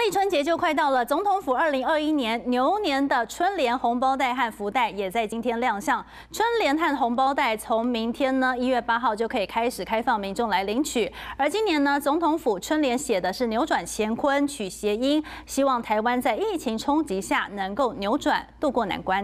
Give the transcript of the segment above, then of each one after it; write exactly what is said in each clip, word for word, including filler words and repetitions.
立春节就快到了，总统府二零二一年牛年的春联红包袋和福袋也在今天亮相。春联和红包袋从明天呢一月八号就可以开始开放民众来领取。而今年呢，总统府春联写的是扭转乾坤，取谐音，希望台湾在疫情冲击下能够扭转，渡过难关。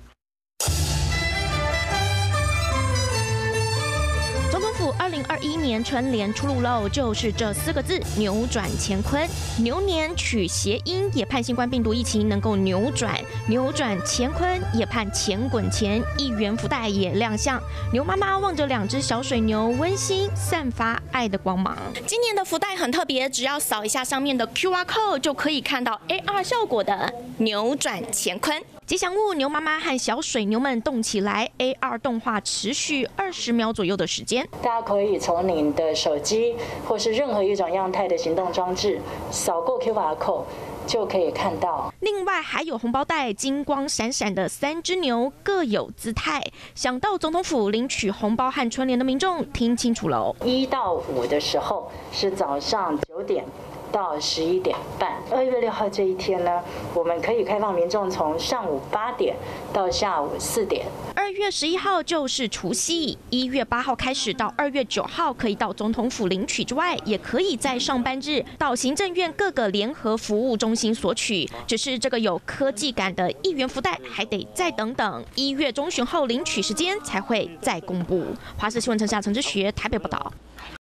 总统府二零二一年春联出炉喽，就是这四个字：扭转乾坤。牛年取谐音，也盼新冠病毒疫情能够扭转，扭转乾坤，也盼钱滚钱。一元福袋也亮相，牛妈妈望着两只小水牛，温馨散发爱的光芒。今年的福袋很特别，只要扫一下上面的 Q R code 就可以看到 A R 效果的扭转乾坤。 吉祥物牛妈妈和小水牛们动起来 ，A R 动画持续二十秒左右的时间。 大家可以从您的手机或是任何一种样态的行动装置扫过 Q R code， 就可以看到。 另外还有红包袋，金光闪闪的三只牛各有姿态。想到总统府领取红包和春联的民众，听清楚喽。 一到五的时候是早上九点。 到十一点半，二月六号这一天呢，我们可以开放民众从上午八点到下午四点。 二月十一号就是除夕，一月八号开始到二月九号可以到总统府领取之外，也可以在上班日到行政院各个联合服务中心索取。只是这个有科技感的一元福袋还得再等等，一月中旬后领取时间才会再公布。华视新闻陈夏陈之学台北报道。